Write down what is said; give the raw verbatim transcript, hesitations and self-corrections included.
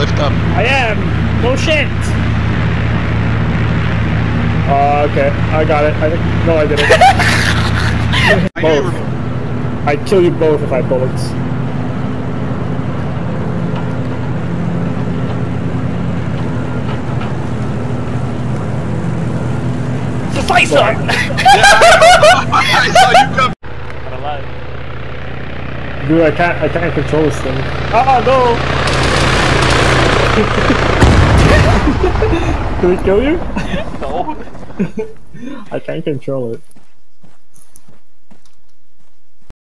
lift up. I am. No shit. Uh, okay, I got it. I think. No, I didn't. Both. I'd kill you both if I had bullets. Just fight some. I saw you come. Not alive. Dude, I can't. I can't control this thing. Oh no! Did we kill you? No. I can't control it.